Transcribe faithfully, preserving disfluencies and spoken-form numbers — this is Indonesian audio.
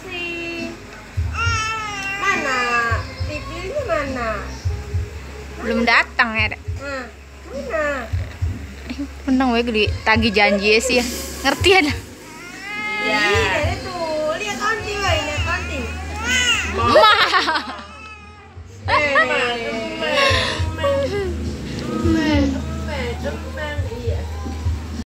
sih? Mana? Pipilnya mana? Belum datang ya. Dek. Nah, mana? Menang we gede tagih janji ya sih ya. Ngerti ya? Iya, tuh lihat onti, lihat onti. Ma.